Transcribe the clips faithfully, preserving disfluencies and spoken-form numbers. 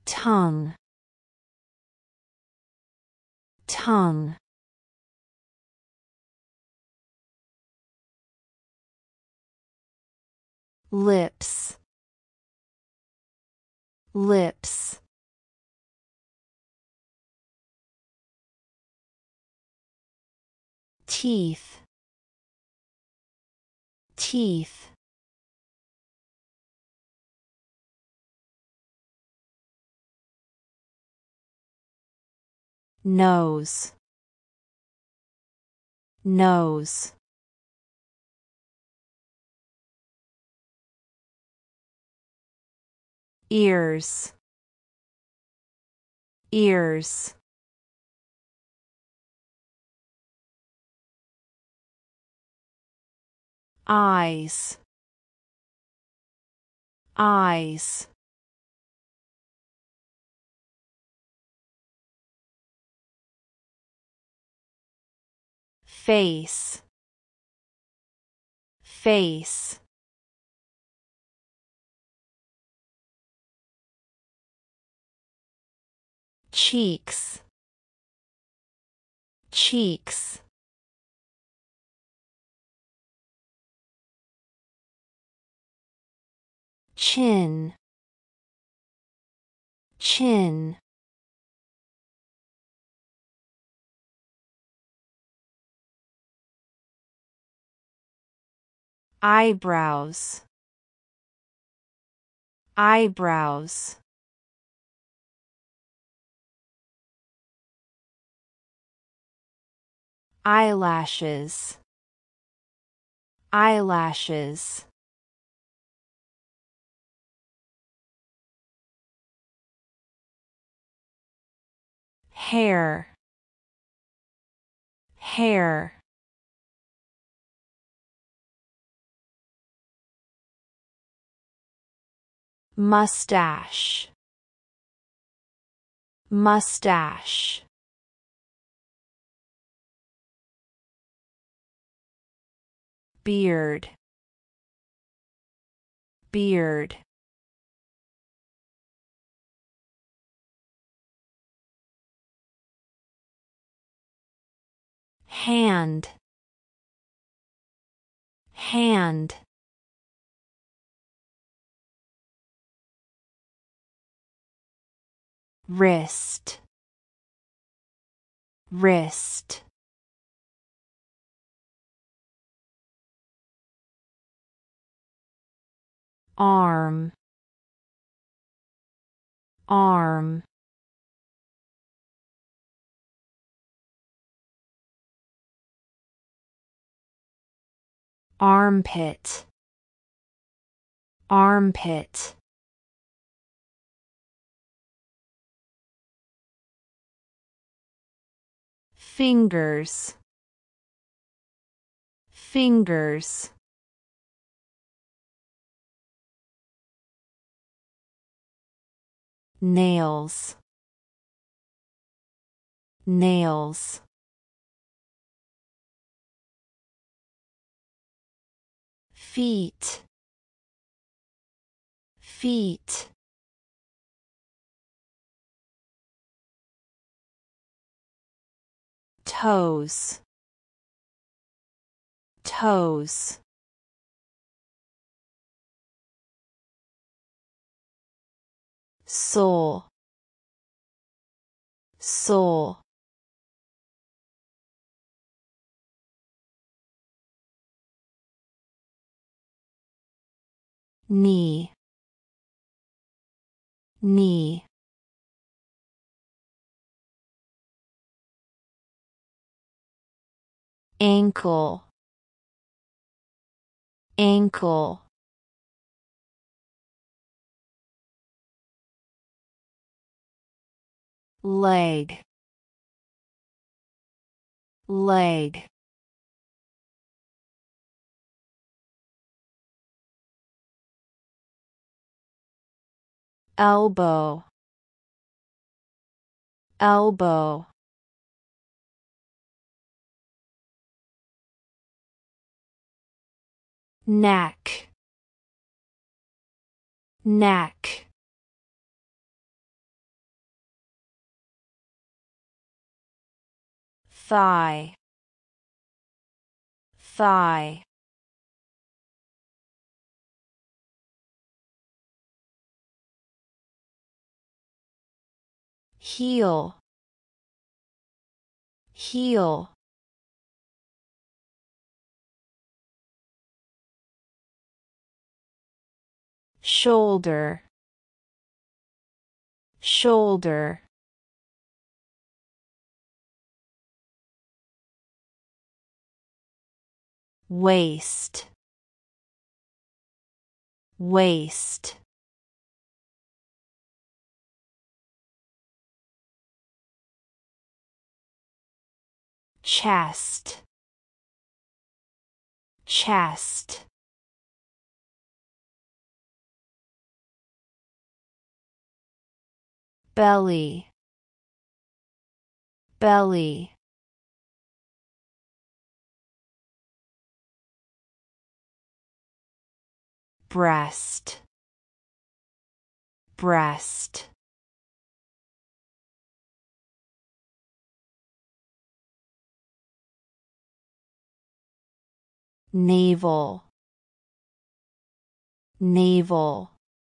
tongue, tongue. Lips, lips. Teeth, teeth. Nose, nose. Ears, ears. Eyes, eyes. Face, face. Cheeks, cheeks. Chin, chin. Eyebrows, eyebrows. Eyelashes, eyelashes. Hair, hair. Mustache, mustache. Beard, beard. Hand, hand. Wrist, wrist. Arm, arm. Armpit, armpit. Fingers, fingers. Nails, nails. Feet, feet. Toes, toes. Sole, sole. Knee, knee. Ankle, ankle. Leg, leg. Elbow, elbow. Neck, neck. thigh, thigh. Heel, heel. Shoulder, shoulder. Waist, waist. Chest, chest. Belly, belly. Breast, breast. Navel, navel.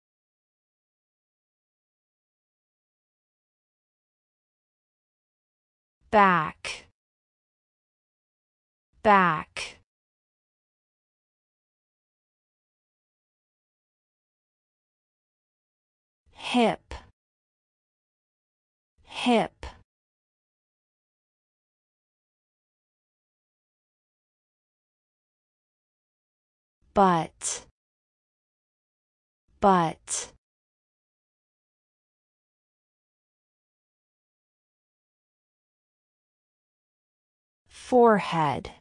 Back, back. Hip, hip. Butt, butt. Forehead,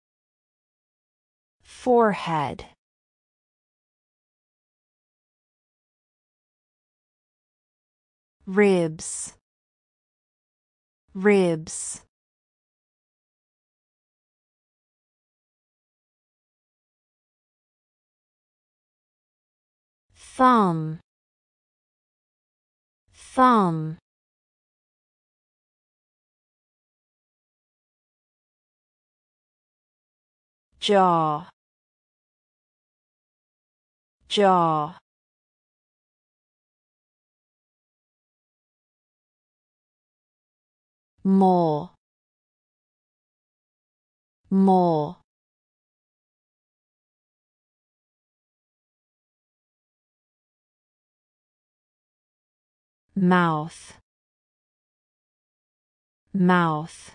forehead. Ribs, ribs. Thumb, thumb. Jaw, jaw. Mole, mole. Mouth, mouth.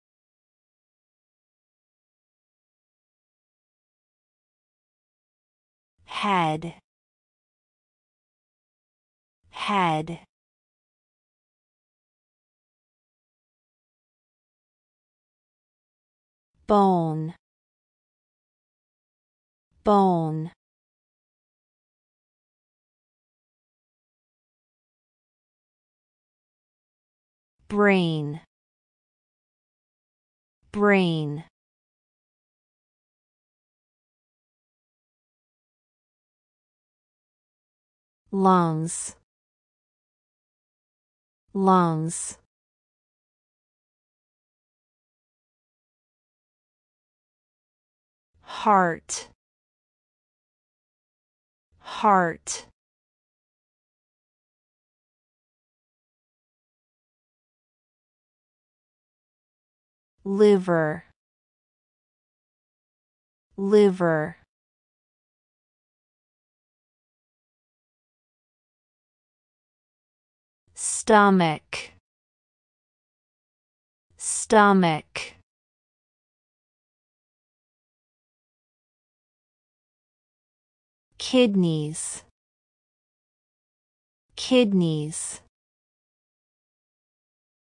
Head, head. Bone, bone. Brain, brain. Lungs, lungs. Heart, heart. Liver, liver. Stomach, stomach. Kidneys, kidneys.